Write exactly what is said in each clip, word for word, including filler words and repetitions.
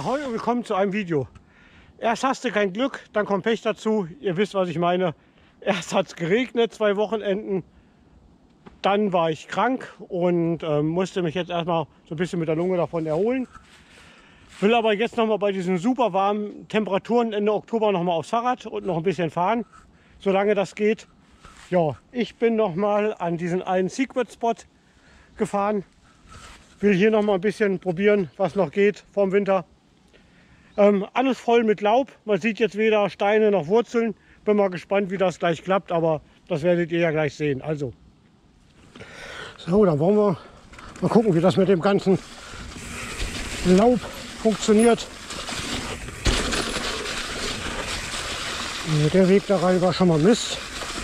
Ahoi und willkommen zu einem Video. Erst hast du kein Glück, dann kommt Pech dazu. Ihr wisst, was ich meine. Erst hat es geregnet, zwei Wochenenden. Dann war ich krank und äh, musste mich jetzt erstmal so ein bisschen mit der Lunge davon erholen. Will aber jetzt noch mal bei diesen super warmen Temperaturen Ende Oktober noch mal aufs Fahrrad und noch ein bisschen fahren, solange das geht. Ja, ich bin noch mal an diesen einen Secret Spot gefahren. Will hier noch mal ein bisschen probieren, was noch geht vorm Winter. Ähm, alles voll mit Laub. Man sieht jetzt weder Steine noch Wurzeln. Bin mal gespannt, wie das gleich klappt, aber das werdet ihr ja gleich sehen. Also, so, dann wollen wir mal gucken, wie das mit dem ganzen Laub funktioniert. Der Weg da rein war schon mal Mist.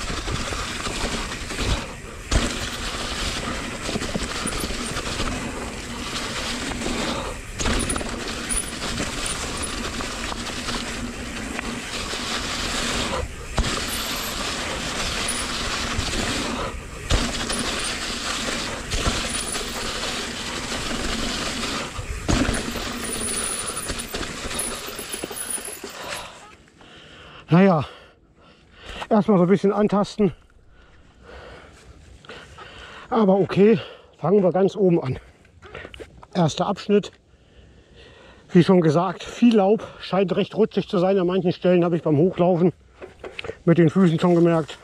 Naja, erstmal so ein bisschen antasten. Aber okay, fangen wir ganz oben an. Erster Abschnitt. Wie schon gesagt, viel Laub, scheint recht rutschig zu sein. An manchen Stellen habe ich beim Hochlaufen mit den Füßen schon gemerkt,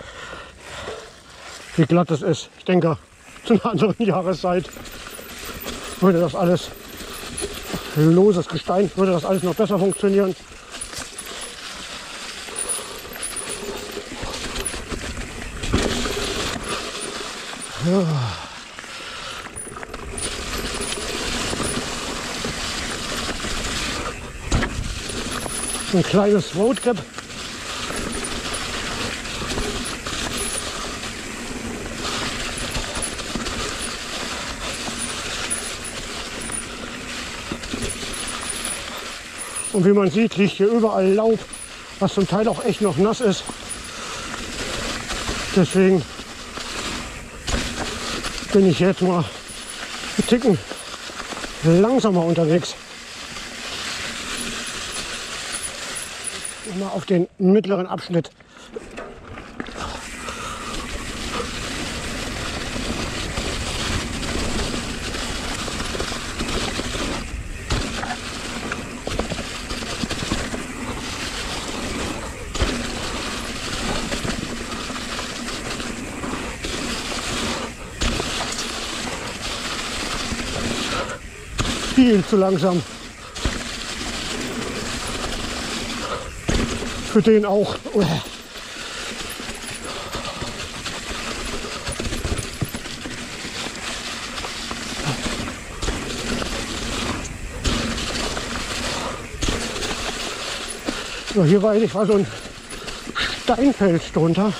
wie glatt es ist. Ich denke, zu einer anderen Jahreszeit würde das alles, loses Gestein, würde das alles noch besser funktionieren. Ja. Ein kleines Roadcap. Und wie man sieht, liegt hier überall Laub, was zum Teil auch echt noch nass ist. Deswegen bin ich jetzt mal ein Ticken langsamer unterwegs. Mal auf den mittleren Abschnitt. Viel zu langsam. Für den auch. So, hier war ich war so ein Steinfels drunter.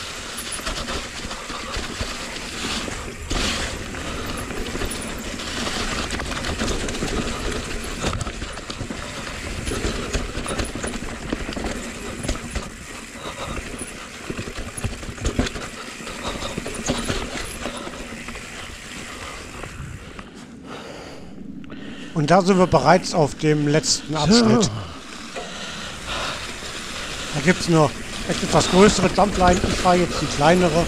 Und da sind wir bereits auf dem letzten Abschnitt. So. Da gibt es nur etwas größere Jumpline. Ich fahre jetzt die kleinere.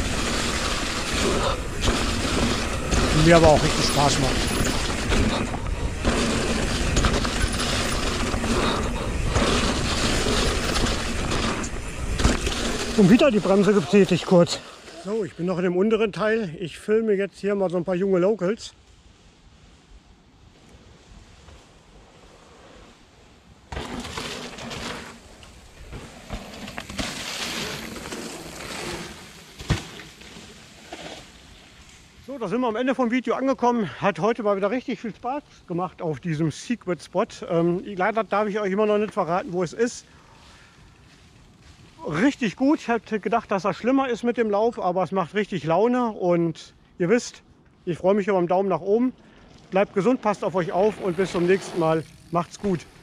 Die mir aber auch richtig Spaß macht. Und wieder die Bremse betätigt kurz. So, ich bin noch in dem unteren Teil. Ich filme jetzt hier mal so ein paar junge Locals. So, da sind wir am Ende vom Video angekommen. Hat heute mal wieder richtig viel Spaß gemacht auf diesem Secret Spot. Ähm, leider darf ich euch immer noch nicht verraten, wo es ist. Richtig gut. Ich hätte gedacht, dass das schlimmer ist mit dem Lauf, aber es macht richtig Laune. Und ihr wisst, ich freue mich über einen Daumen nach oben. Bleibt gesund, passt auf euch auf und bis zum nächsten Mal. Macht's gut.